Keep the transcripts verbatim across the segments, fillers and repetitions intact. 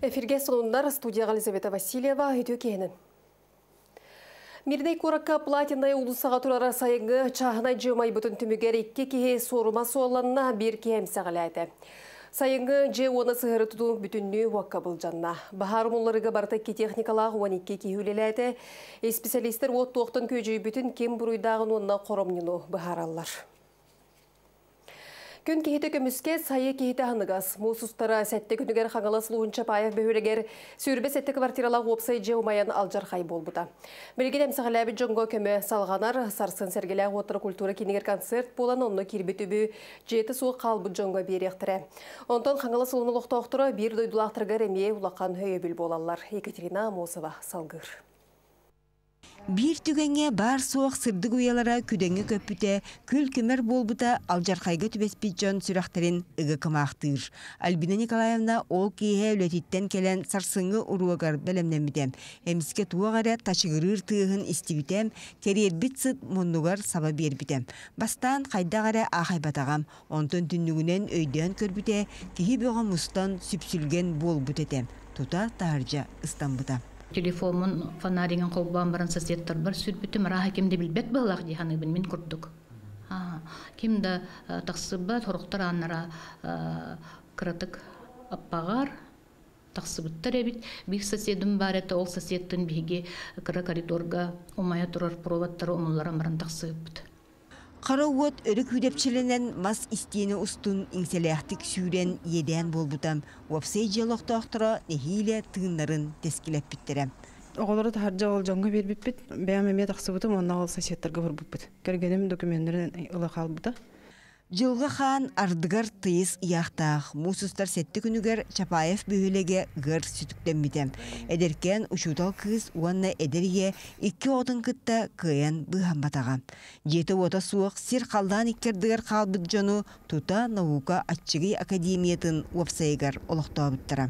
Эфирге сонундар студияға Елизавета Васильева үйді кенін. Мирдей коракка платинай улусаға турара сайыңы чағына жымай бұтын түмігер екке кеге сорума соғыланына бір кем сағылайды. Сайыңы же оны сығыры тұту бүтінні уаққа бұл жанна. Бағар мұлларыға бартакки техникалағы он екі кейхулеләді. Специалистер от тоқтын көжей бүтін кем бұруйдағын онына қоромнину бағаралар. Күн кейті көміске сайы кейті анығас. Мұсыстара сәтті күнігер қаңылас луынша пайық бөхірегер сүрбе сәтті квартиралағы опсай же умаян алжар қай болбыда. Білген әмсіғаләбі жоңға көмі салғанар сарсын сәргелі отыры культура кенігер концерт болан онны кербі түбі жеті суы қалбы жоңға беректірі. Онтан қаңылас луыны лоқта оқтыра бір дойдулақтырғар әме улақан өйебіл болалар. Екатерина Мосова салғыр. Bir tügenge bar soğuk sırdık uyalara küdenge köpüte, kül kömer bolbuta aljarkayga tübespitjon süraxtarin ıgı kımaqtır. Albina Nikolayevna ol kihe ületitten kelen sarsıngı uruagar belemnemidem. Hemiske tuğagara taşıgırır tığın istibitem, keriyer bit sıt mondugar saba berbitem. Bastan kaydagara ahaybatagam, onton tünnügünen öyden körbüte, kihi boğa mustan süpsülgen bolbutetem. Tuta tarca İstanbul'da. Telefonun fanaringen kolban baran sasiyettar bar sürbütüm raha kimde bilbek balaq dihanı bin min kurduk. Ha, kimde taqsıba toruktar anara kıratık appagar taqsıbıttar ebit bir sasiyedim barete ol sasiyetten bihige kıra koridorga umaya turar provatları umullara maran taqsıbıt. Qarawot örük hüdepçilenen mas istiyeni ustun ingselehtik süren yeden bolbutam. Wapsay jaloqta oqtara nehiyle tığınların teskilep bittirem. Oğulları da harca olacağına bir bit bit. Beyan memeye taqsıbıtım ondan olsa siyetlerge var bit. Gergenim dokumentlerin ıla qalbıda. Жылға хан ардыгар тыйыз ияқтақ, мұсыстар сәтті күнігер Чапаев бүйілеге ғыр сүтіктенмедем. Әдеркен ұшутал кыз уанна әдерге екі отын күтті кыян бұған батаға. Жеті ота суық сир қалдан иккердігер қалбыд жону тута наука атчығы академиятын уапсайгар олықта бұттыра.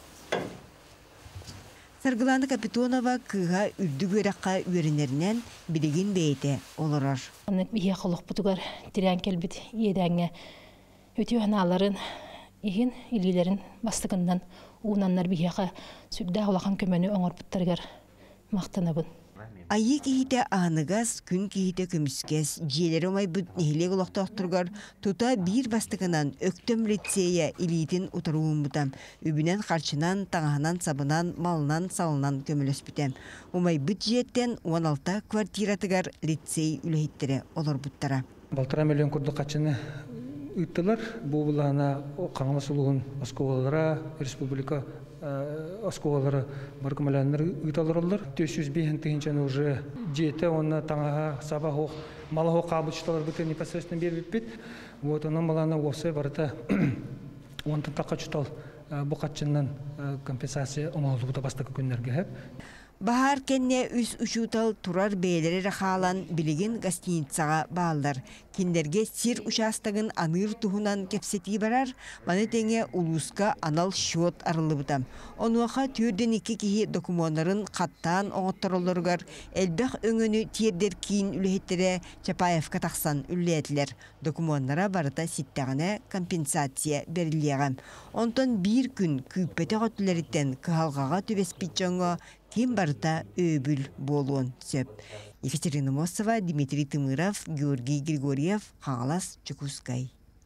Саргыланы Капитонова кыға үрдік өраққа өрінерінен білігін бейті олырар. Бия қолық бұтығар тирен келбіт едәңе өте аналарын егін илгелерін бастығынан уынанлар бияға сүрді олақан көмені оңыр бұттарғар мақтанабын. Айы кейті анығас, күн кейті көміскес, желері омай бұд нехілек олықта оқтырғар, тута бір бастығынан өктім лицея илитін ұтыруын бұтам. Үбінен қарчынан, таңағынан, сабынан, малынан, салынан көміліс бітем. Омай бұд жеттен он алты квартиратығар лицей үліхеттері олар бұттара. Балтыра миллион күрді қачыны ұйттылар. Бұл бұлағына қаңылы сұлығын Осколалара, республика осколалары бар көмәләнләр ұйталар олар. төрт жүз бес тыгынчаны уже жеті, оны таңаға сабақ оқ, малы оқ қабылшылар бүті непосредственно беріп бет. Вот оның маланы осы барыта онтын таққа жұтал бұқатшыннан компенсация оңалды бұта бастықы күндерге. Bahar kenne üs uçutal turar beyleri rakalan bilgin gastinicaga bağlar. Kinderge sir uçastagın anır tuhunan kepseti barar, manetenge uluska anal şot arılıbıdam. Onuaqa türden iki kihi dokumonların kattan oğuttarolurgar, elbaq öngünü tiyerder kiyin ülehettere Çapayevka taqsan ülletler. Dokumonlara barıta sittağına kompensasiya beriliyagam. Ondan bir gün küppete qotullaritten kıhalgağa tübespitçonga kim barıta öbül bolun söp. Екатерина Мосова, Дмитрий Тымыров, Георгий Григорьев, Хаңалас, Чукускай.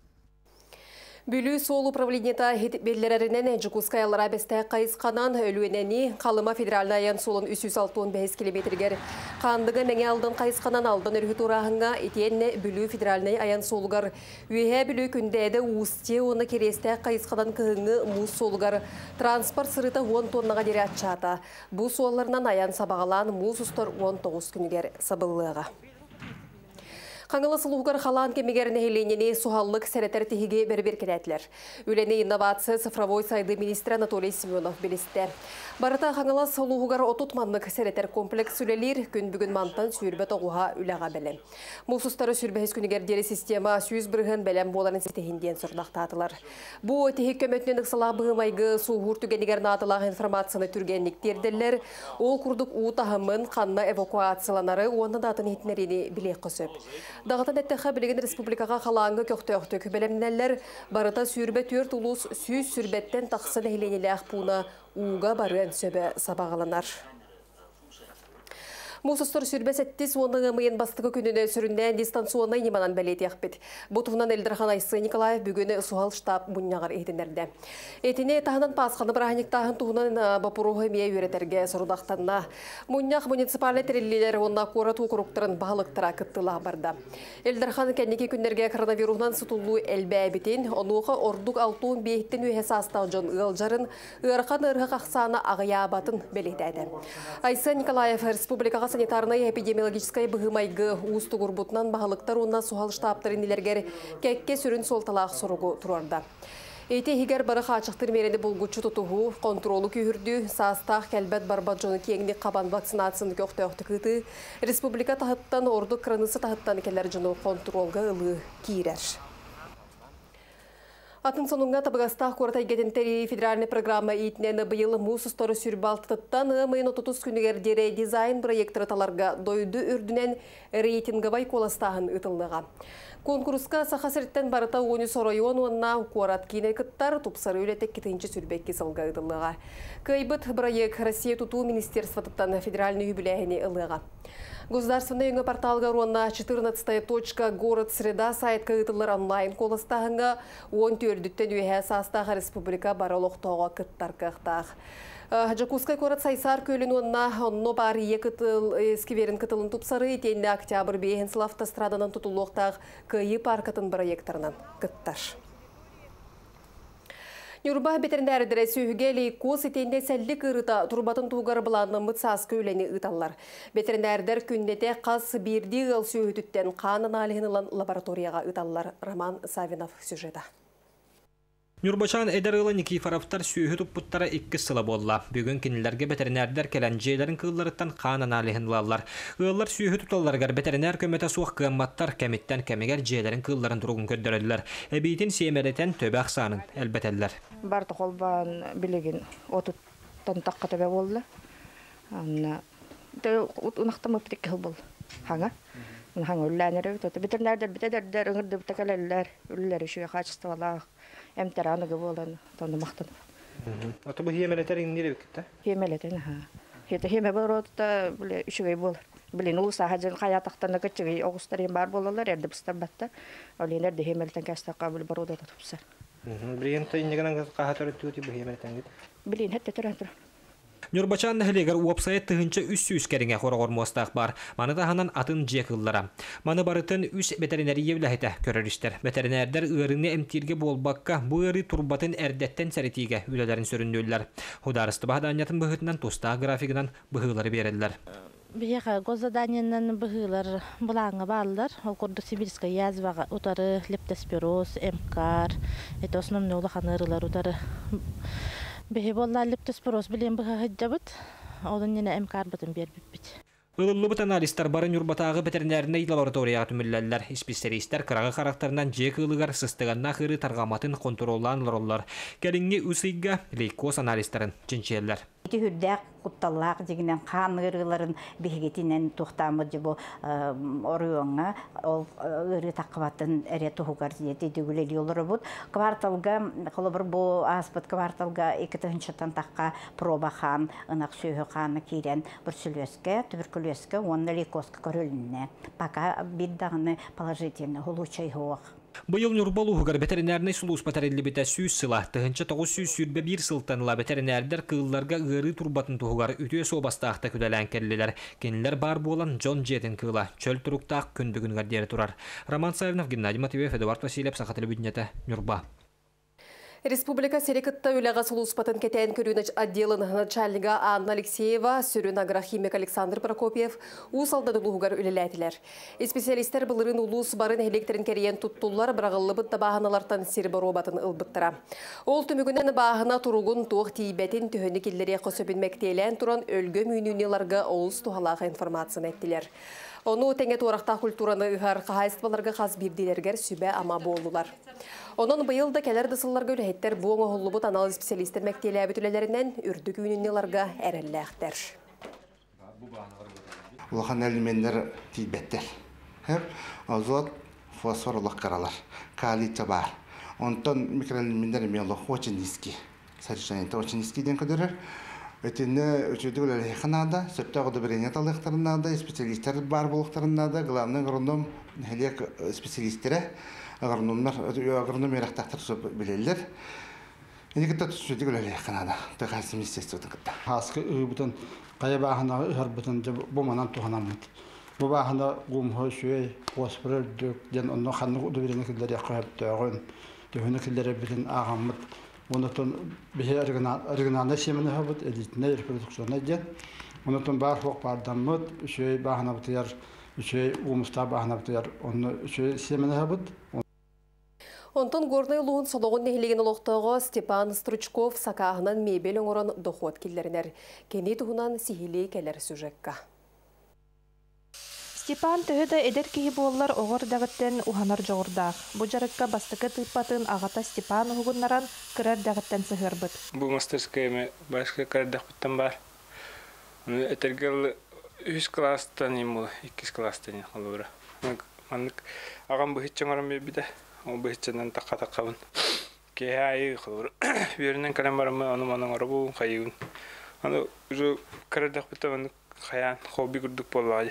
Бүлі сол управлениета беллерерінен Чукускайлара бесті қайысқанан өлуенені қалыма федеральна аян солын үс жүз алты он бес километргер қандығы мәңе алдын қайысқанан алдын үргі турағыңа етенне бүлі федеральна аян солғар. Үйе бүлі күндәді ұсте оны кересті қайысқанан кығыңы мұз солғар. Транспорт сырыты он тоннаға дере атчата. Бұл солларынан аян сабағалан мұз ұстар он тоғыз күнігер сабылыға. Қаңылы сұлуғыр қалан кемегеріне хеленіне суғаллық сәреттер тегеге бәрбер кәдәтілер. Өлене инновация цифровой сайды министр Анатолий Семенов білісті. Барыта қаңылы сұлуғыр отутманлық сәреттер комплекс үлелер күн бүгін мантан сүйірбет оғуға үләға бәлем. Мұсыстары сүрбәхіз күнігердері система сүйіз бірғын бәлем боларын сетехінден сұрдақтатылар. Бұл тегек көмөтінен ұқсалақ бұғымайғы суғыр түгенігерін атылақ информацияны түргенліктерділер. Ол күрдік ұтағымын қанна эвакуацияланары оны датын етінеріне білек қосып. Дағытан әттіға білеген республикаға қалаңғы көқтөқтік. Білімнелер барыта сүрбе төрт ұлыс сүйіз сүрбеттен тақсын әйленелі ақпуына уға барын сөбе сабағаланар. Мусустор сүрбе сәттіс оның ұмайын бастығы күніне сүрінден дистанционный неманан бәлет яқпет. Бұтығынан Элдерхан Айсы Николаев бүгіні суғал штаб мұннағар ейтіндерді. Етіне тағынан пасқаны бірағынек тағын туғынан бапыруғы мие өретерге сұрудақтанна. Мұннақ муниципалы тірелілер онна қора туқырықтырын бағылықтыра күттіла барды. Элдерхан кәнеке күндерге коронавирусынан сұтылу әлбә бітен, онуғы ордық алтуын бейттен өйесі астау жон ұғылжарын ұйырқан ұрғы қақсаны ағыя абатын бәлетәді. Айсы Николаев республикаға санитарная эпидемиологическая быгымайгы уусту гурбутнан бағылықтар онна суғал штабтарын илергер кәкке сүрін солталақ сұрығы тұрарда. Эйте хигер барыға ачықтыр мерені бұлгучу тұтуғу, контролу күйірді, састақ кәлбәт барбат жоны кеңді қабан вакцинацияны көқты күті, республика тағыттан орды кранысы тағыттан келер жоны контролға ұлы кейрер. Атын сонунга табығастақ қортай гетентері федеральный программа итнені бұйылы мұсыстары сүрбалтыттан ұмайын отутус күнігердері дизайн проекторы таларға дойды үрдінен рейтингавай коластағын ұтылдыға. Конкурска сақасырттен барыта оны соройуын онна қорат кейіне күттар тұпсары өлетек кетінші сүрбекке сылға ұтылдыға. Көйбіт проект Россия тұту министерствотыттан федеральный юбилейіне ұлыға. Государственный юңы порталға ронна четырнадцатая точка город среда сайтқа ұтылыр онлайн коластағынға он төрдіттен үйе састағы республика баралықтауға күттар қықтақ. Жакускай город сайсар көлін онна онно бар екітіл есківерін кітілін тұпсары етенді октябрь бейхенсіл автостраданан тұтылуқтақ күйі паркатын проекторынан күттар. Нюрба ветеринәрдері сүйгелі кос етенде сәлі кырыта турбатын туғар бұланы мұтсас көйлені ұталар. Ветеринәрдер күндете қас бірді ғыл сүйгіттен қанын алығынылан лабораторияға ұталар. Роман Савинов сюжета. Нюрбачан Эдерыла Никифоровтар сүйі тұппыттара иккі сылы болла. Бүгін кенілерге ветеринәрдер келен жейлерін кылларыттан қанын алығынылалар. Ұллар сүйі тұталарғар ветеринар көметі суық қымматтар кәміттен кәмегер жейлерін кылларын тұруғын көддірілілер. Әбейтін семеретен төбі ақсанын әлбәтелілер. Барты қолбан білеген отыттан таққа төбе болды. Ұнақтам өптек кіл болды. Хаңа? Хаңа үлләнері өтті. Ветеринәрдер бітедердер үңірді бітекелелілер. Үллері шүйе қачыстывалақ. Әмтаранығы болан, тонды мақтан. Аты бұл хемелетер еңдері бекітті? Хемелетер, ха. Хеті хеме бұл ротта үшігей бол. Білін ұл сағаджын қаятақтаны күтчігей оғыстарен бар болалар, әрді бұстар бәтті. Олен әрді хемелетен кәстаққа бұл бар ода тұпсар. Білін тайынығынан қағатыр өтті өте бұл хемелетен кет? Білін әтті тұран тұран. Нюрбачан нәхілегер уапсайет тұхынча үс сүйіс кәріңе қорағыр мостақ бар. Маны тағынан атын жекыллара. Маны барытын үс ветеринария біләхеті көріріштер. Ветеринәрдер ұғырыны әмтирге болбаққа бұғыры турбатын әрдеттен сәрітіге үлелерін сөрінділер. Хударысты бағданятын бұғытынан тоста графигынан бұғылары берелілер. Бияқа госзаданиянан бұғылар бұлаңы балылар. Ол көрді Сибирская язваға ұтары лептоспироз, эмкар, это основны олақан ұрылар ұтары. Бехе болла лептоспироз білен бұға ғыджабыт, олын нені эмкар бұтын бербіппіт. Ұлылы бұт аналистар барын юрбатағы ветеринаріне лабораторияға түмілләлілер. Специалистер қырағы қарақтарынан жек ұлығар сыстығанна қыры тарғаматын контроллан лороллар. Кәліңге ұсыйға лейкоз аналистерін чинчеллер. Ити хүрдәк кутталлақ дегенен қан ырыларын бігетінен тұқтамы жібі орыуыңа ол ыры таққыбатын әрі тұғығар дейті дегілер елірі бұд. Кварталға, қолыбыр бұл аспыт кварталға екі тұхыншыттан таққа проба қан, ынақ сүйі қаны кейрен бір сүлеске, туберкулезке, онны лейкозка көріліне. Пока биддағыны положительны, улучшай хоқ. Бұйыл Нюрбалу ғығар ветеринарный сулус патарелі біті сүйіз сыла. Тұхынча тоғыз сүйіз сүрбе бір сылтаныла ветеринардер қығыларға ғыры турбатын тұғығар үтіе собастақта күдәлән кәлілер. Кенілер бар болан Джон Джетін қығыла. Чөл тұруқтақ күндігін ғардері тұрар. Роман Савинов, Геннадий Матвеев, Эдуард Васильев, Сақатылы бүдінеті, Нюрба. Республика Серекітті үліға сұлуспатын кетен көрініч отделын начальнига Анна Алексеева, сүрін агрохимик Александр Прокопьев ұсалдан ұлығығар үліләтілер. Специалистер бұлырын ұлыс барын электрин кәріен тұттулар бірағылы бұтта бағыналартан сербі робатын ұлбыттыра. Ол түмігінен бағына тұруғын туық тейбәтін түхіні келдері қосөбін мәктейлен тұран өлгі мүйнінеларға олыс туғалағы информацияны әттілер. Оны тәңет орақта культураны ұғар қағайыстыларға қаз бірділергер сүбә ама болулар. Onun быйылда кәлер дысылларға үләйттер буң оғылыбыт анализ специалистер мәктелі әбітілелерінен үрді күйінінеларға әрәлі әқтер. Улахан әлімендер тейбеттер. Hep azot, fosfor olaq karalar. Kалий бар. Онтон микроэлементтер мело очень низкий. Содержание это очень низкий ден көдөрөр. Өтүнө өчөдү эле ханада, сөптөгө удобрение талыктарында, специалисттер бар болуктарында, главный агроном, хелек специалисттер, агрономнар, агроном ярактактар соп билелер. Эникетте өчөдү эле ханада, тагасы министрликтен кытта. Хаскы бутан кая бахана хар бутан бу манан туханамыт. Бу бахана гум хошуй, фосфор дөк, ден онно ханны удобрение кылдар якып тагын. Төһөнө кылдары битен агамыт. Онотон бихе оригинальный семена хабыт, элитный репродукционный ден. Онотон бар хок бардамыт, үшөй бахана бутяр, үшөй умуста бахана бутяр, онно үшөй семена хабыт. Онтон горный луын солоғын нехилеген олықтығы Степан Стручков сақағынан мебел оңырын дохот келдерінер. Кене тұғынан сихили келер сюжетка. Степан төһөдө эдер киһи буоллар оҕор дагыттен уханар жоҕурдаах. Бу жарыкка бастыкы тыыппатын агата Степан уһугуннаран кырар дагыттен сыһырбыт. Бу мастерская башка кырдахпыттан бар. Этергел үч класстан имул, икки класстан холора. Маннык агам бу хиччоңарам бебиде. Ол бу хичченен такка-таккабын. Кеай холора. Беринен калам бармы, аны манын арабу кайын. Аны уже кырдахпыттан хаян хобби курдук боллады.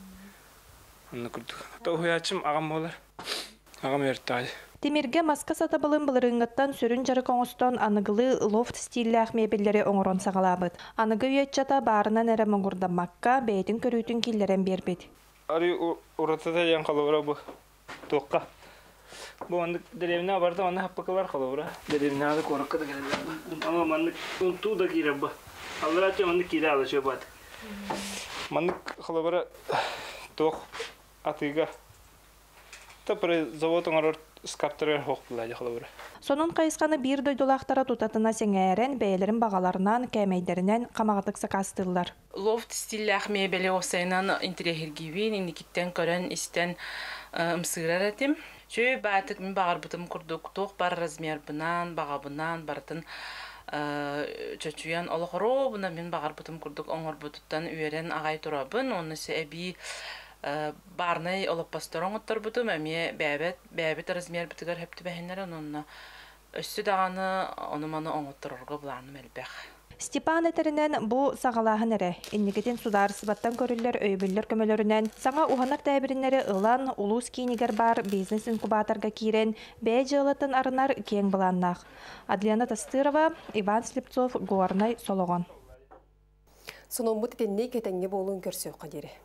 Тоһуячым агам болар. Агам эртай. Темирге маска сатабылын былырыңгаттан сөрүн жарык оңостон аныгылы лофт стиллях мебеллери оңорон сагалабыт. Аныгы үйетчата баарынан эре моңурдамакка бейтин көрүүтүн киллерен бербит. Ари уратата ян калыбыра бу. Тоққа. Бу аны деревня барда аны хаппакалар калыбыра. Деревняда коракка да келелер. Ама манны туда кирабба. Алларача манны киралы шөбат. Манны калыбыра тоқ атыга тапры завод оңорор скаптыры хокпулайды халыбыр. Сонун кайысканы бир дойдулактара тутатына сеңээрен бээлерин багаларынан кемейдеринен камагатык сакастылар. Лофт стиллях мебели осайнан интерьергивин иникиттен көрөн истен ымсырар этим. Чөй баатык мен багар бутум курдук тоқ бар размер бынан багабынан бартын чөчүян олохоро буна мен багар бутум курдук оңор бутуттан үйерен агай турабын. Онысы эби барнай олып пасторон оттар бутум эми бәбет бәбет размер битигер хепти бәһеннәр онна өссү даганы онуманы оңоттурурга буланы мелбек. Степан этеринен бу сагалаһын эре иннигетин судар сыбаттан көрүллер өйбүллер көмөлөрүнөн саңа уханак тәбириннери ылан улус кинигер бар бизнес инкубаторга кирен бэ жылатын арынар кең буланнак. Адлена Тастырова, Иван Слепцов, Горный, Сологон. Сономбут тенне кетеңге болуун көрсөк кадери.